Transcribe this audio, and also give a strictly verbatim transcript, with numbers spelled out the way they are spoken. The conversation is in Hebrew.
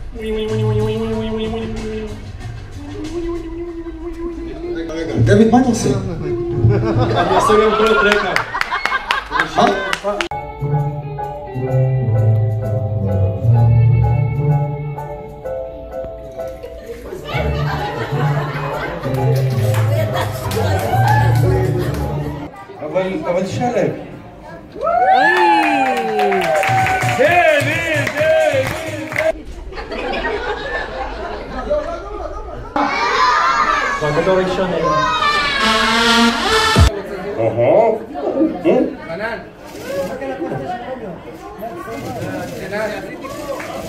דוד, מה אתה עושה? אני עושה גם קולות רקע. אבל שלב. דוד, דוד. בגדול ראשון היום. אוהו. חנן.